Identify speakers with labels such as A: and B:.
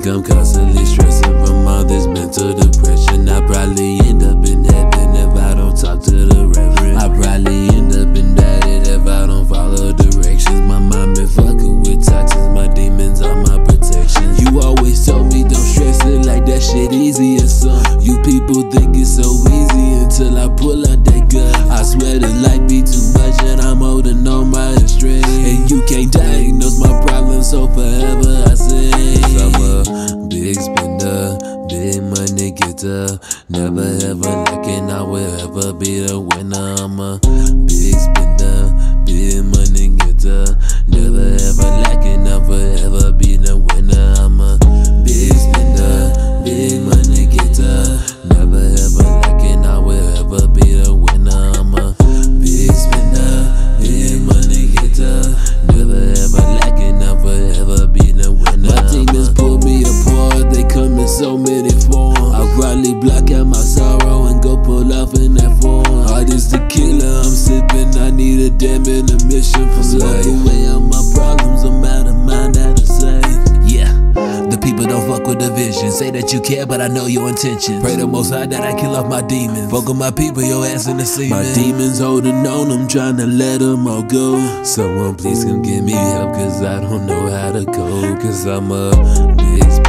A: I'm constantly stressing from all this mental depression. I probably end up in heaven if I don't talk to the reverend. I probably end up indicted if I don't follow directions. My mind been fucking with toxins, my demons are my protection. You always told me don't stress it like that shit easy or something. You people think it's so easy until I pull out that gun. I swear that life be too much and I'm holding on by a string. And you can't diagnose my problems, so forever I sing. 'Cause I'm a big spender, big money getter, never ever lacking, I will ever be the winner. I'm a big spender, big money getter, never ever lacking, I'll forever be the winner. I'm a big spender, big money getter, never ever lacking, I will ever be the winner. I'm a big spender, big money getter, never ever lacking, I'll forever be the winner. My demons pull me apart, they come in so many forms. I'll probably block out my sorrow and go pull off in that form. Art is the killer, I'm sipping, I need a damn intermission from life. Smoke away all my problems, I'm out of mind, out of sight. Yeah, the people don't fuck with the vision. Say that you care, but I know your intentions. Pray the most high that I kill off my demons. Fuck with my people, your ass in the sea. My demons holding on, I'm trying to let them all go. Someone please come give me help, 'cause I don't know how to cope. 'Cause I'm a big